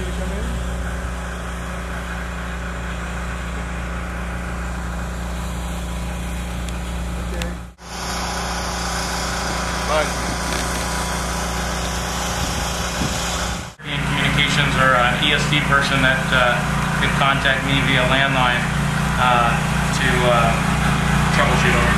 you to come in? Okay. Bye. Communications or ESD person that could contact me via landline to troubleshoot over.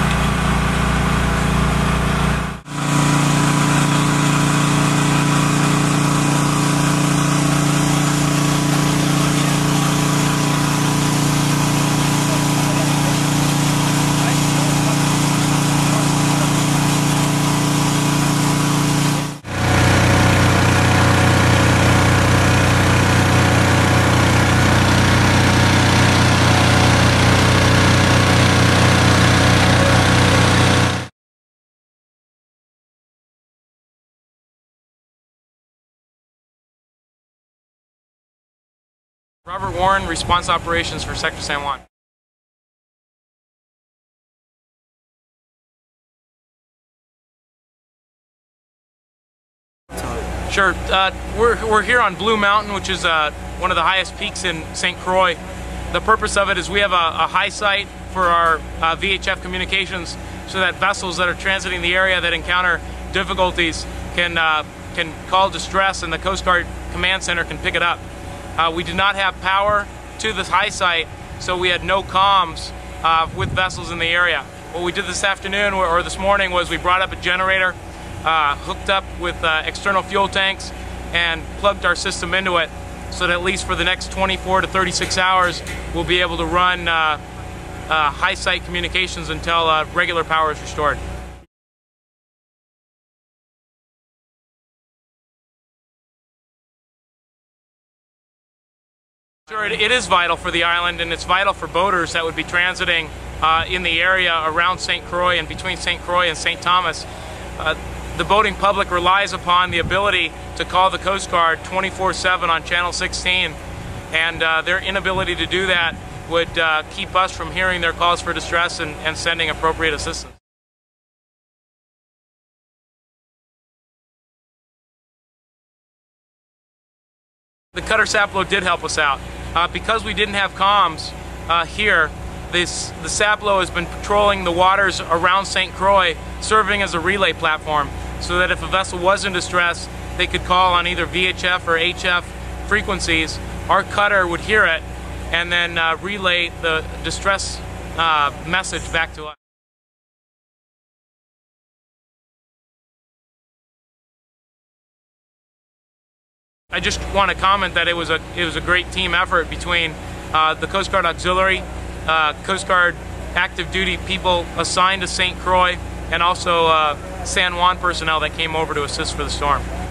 Robert Warren, Response Operations for Sector San Juan. Sure. We're here on Blue Mountain, which is one of the highest peaks in St. Croix. The purpose of it is we have a high site for our VHF communications so that vessels that are transiting the area that encounter difficulties can call distress and the Coast Guard Command Center can pick it up. We did not have power to this high site, so we had no comms with vessels in the area. What we did this afternoon or this morning was we brought up a generator, hooked up with external fuel tanks, and plugged our system into it so that at least for the next 24 to 36 hours we'll be able to run high site communications until regular power is restored. Sure, it is vital for the island, and it's vital for boaters that would be transiting in the area around St. Croix and between St. Croix and St. Thomas. The boating public relies upon the ability to call the Coast Guard 24/7 on Channel 16, and their inability to do that would keep us from hearing their calls for distress and sending appropriate assistance. The cutter Saplo did help us out. Because we didn't have comms here, the Saplo has been patrolling the waters around St. Croix, serving as a relay platform, so that if a vessel was in distress, they could call on either VHF or HF frequencies. Our cutter would hear it and then relay the distress message back to us. I just want to comment that it was a great team effort between the Coast Guard Auxiliary, Coast Guard active duty people assigned to St. Croix, and also San Juan personnel that came over to assist for the storm.